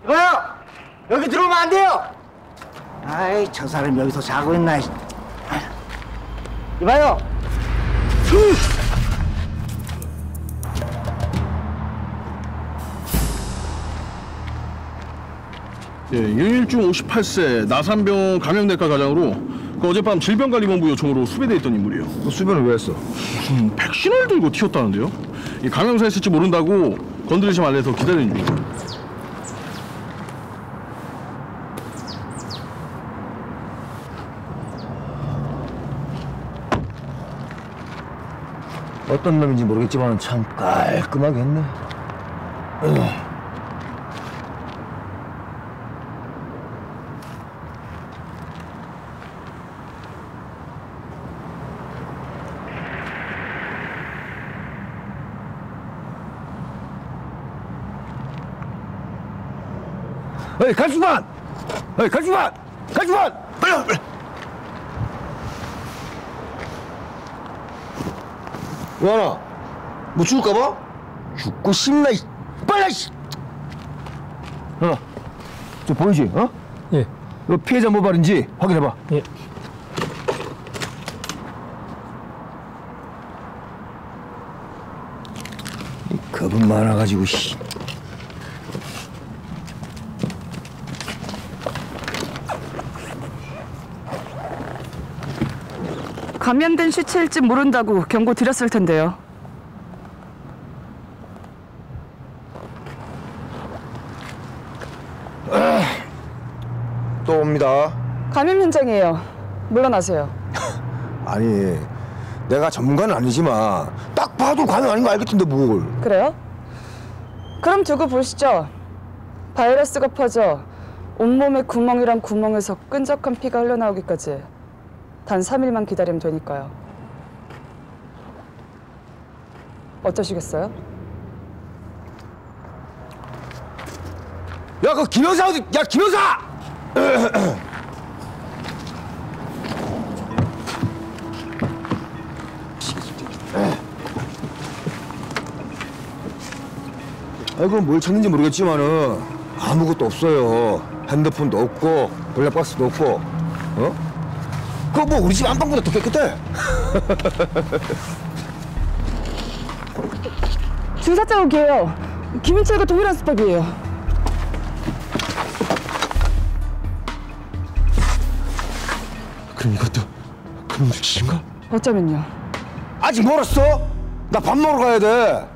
이봐요! 여기 들어오면 안 돼요! 아이, 저 사람 여기서 자고 있나. 이봐요! 예, 윤일중 58세 나산병 감염내과 과장으로 어젯밤 질병관리본부 요청으로 수배돼 있던 인물이에요. 너 수변을 왜 했어? 무슨 백신을 들고 튀었다는데요? 이 감염사 있을지 모른다고 건드리지 말래서 기다리는 중이에요. 어떤 놈인지 모르겠지만 참 깔끔하게 했네. 어이, 갈수반! 어이, 갈수반! 갈수반! 빨리! 뭐하나? 뭐 죽을까봐? 죽고 싶나, 이 빨리! 저 보이지, 어? 예. 너 피해자 모발인지 확인해봐. 예. 이 겁은 많아가지고, 씨. 감염된 시체일지 모른다고 경고 드렸을 텐데요. 또 옵니다. 감염 현장이에요. 물러나세요. 아니, 내가 전문가는 아니지만 딱 봐도 감염 아닌 거 알겠던데 뭘. 그래요? 그럼 두고 보시죠. 바이러스가 퍼져 온몸에 구멍이랑 구멍에서 끈적한 피가 흘러나오기까지 단 3일만 기다리면 되니까요. 어떠시겠어요? 야, 그 김여사 어디? 야, 김여사! 아이고, 뭘 찾는지 모르겠지만은 아무것도 없어요. 핸드폰도 없고 블랙박스도 없고. 어? 그거 뭐 우리 집 안방보다 더 깨끗해. 주사 자국이에요. 김인철과 동일한 수법이에요. 그럼 이것도 그놈들 짓인가? 어쩌면요. 아직 멀었어? 나 밥 먹으러 가야 돼.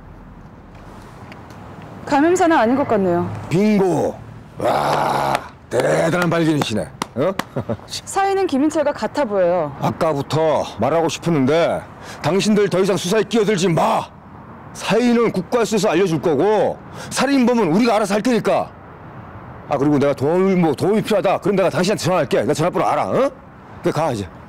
감염사는 아닌 것 같네요. 빙고. 와, 대단한 발견이시네. 어? 사인은 김인철과 같아 보여요. 아까부터 말하고 싶었는데 당신들 더 이상 수사에 끼어들지 마. 사인은 국가에서 알려줄 거고 살인범은 우리가 알아서 할 테니까. 아, 그리고 내가 도움이 필요하다. 그럼 내가 당신한테 전화할게. 내 전화번호 알아. 어? 그래, 가 이제.